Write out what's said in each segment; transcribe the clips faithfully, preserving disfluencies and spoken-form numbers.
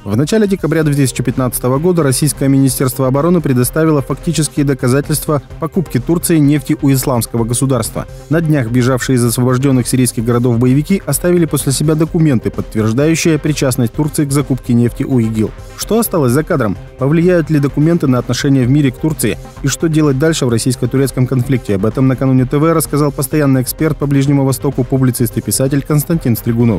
В начале декабря две тысячи пятнадцатого года российское Министерство обороны предоставило фактические доказательства покупки Турции нефти у исламского государства. На днях бежавшие из освобожденных сирийских городов боевики оставили после себя документы, подтверждающие причастность Турции к закупке нефти у ИГИЛ. Что осталось за кадром? Повлияют ли документы на отношения в мире к Турции? И что делать дальше в российско-турецком конфликте? Об этом накануне ТВ рассказал постоянный эксперт по Ближнему Востоку, публицист и писатель Константин Стригунов.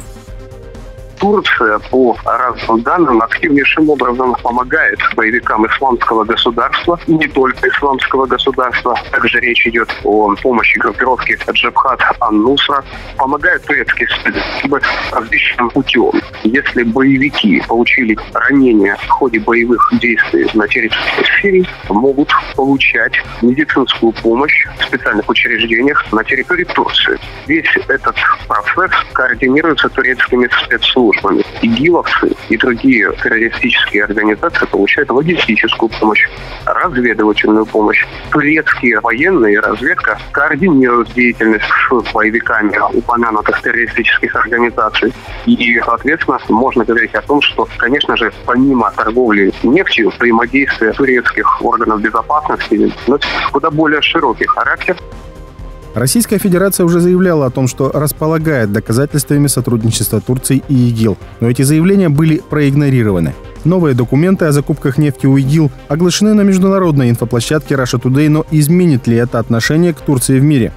Турция, по разным данным, активнейшим образом помогает боевикам исламского государства, и не только исламского государства. Также речь идет о помощи группировки Джабхат ан-Нусра. Помогают турецкие спецслужбы различным путем. Если боевики получили ранения в ходе боевых действий на территории Сирии, могут получать медицинскую помощь в специальных учреждениях на территории Турции. Весь этот процесс координируется турецкими спецслужбами. ИГИЛовцы и другие террористические организации получают логистическую помощь, разведывательную помощь. Турецкие военные и разведка координируют деятельность с боевиками упомянутых террористических организаций. И, соответственно, можно говорить о том, что, конечно же, помимо торговли нефтью, взаимодействие турецких органов безопасности носит куда более широкий характер. Российская Федерация уже заявляла о том, что располагает доказательствами сотрудничества Турции и ИГИЛ, но эти заявления были проигнорированы. Новые документы о закупках нефти у ИГИЛ оглашены на международной инфоплощадке Russia Today, но изменит ли это отношение к Турции в мире?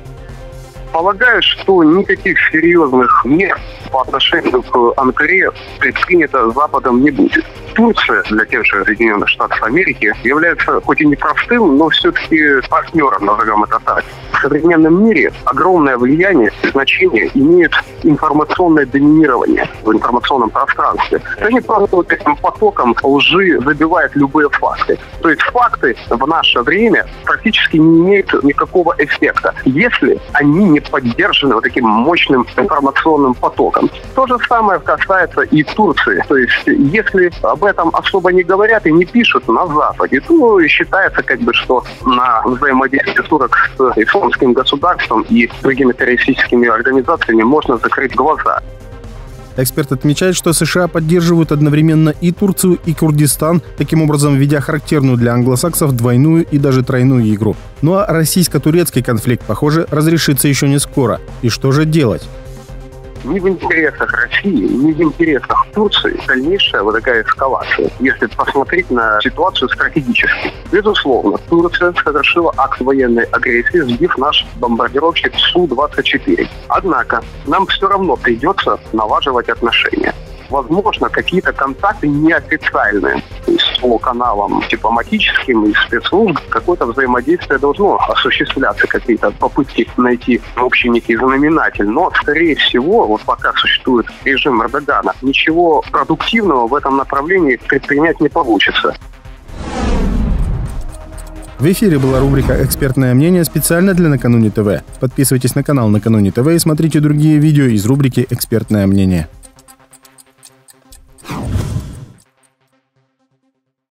Полагаю, что никаких серьезных мер по отношению к Анкаре предпринято Западом не будет. Турция для тех же Соединенных Штатов Америки является хоть и не простым, но все-таки партнером, назовем это так. В современном мире огромное влияние и значение имеет информационное доминирование в информационном пространстве. Они просто вот этим потоком лжи забивают любые факты. То есть факты в наше время практически не имеют никакого эффекта, если они не поддержаны вот таким мощным информационным потоком. То же самое касается и Турции. То есть если об этом особо не говорят и не пишут на Западе, то считается, как бы, что на взаимодействие турок с исламским государством и другими террористическими организациями можно закрыть глаза. Эксперт отмечает, что США поддерживают одновременно и Турцию, и Курдистан, таким образом ведя характерную для англосаксов двойную и даже тройную игру. Ну а российско-турецкий конфликт, похоже, разрешится еще не скоро. И что же делать? Ни в интересах России, ни в интересах Турции дальнейшая вот такая эскалация. Если посмотреть на ситуацию стратегически. Безусловно, Турция совершила акт военной агрессии, сбив наш бомбардировщик Су двадцать четыре. Однако нам все равно придется налаживать отношения. Возможно, какие-то контакты неофициальные. То есть по каналам дипломатическим и спецслужб какое-то взаимодействие должно осуществляться, какие-то попытки найти общий некий знаменатель. Но, скорее всего, вот пока существует режим Эрдогана, ничего продуктивного в этом направлении предпринять не получится. В эфире была рубрика «Экспертное мнение» специально для Накануне ТВ. Подписывайтесь на канал Накануне ТВ и смотрите другие видео из рубрики «Экспертное мнение».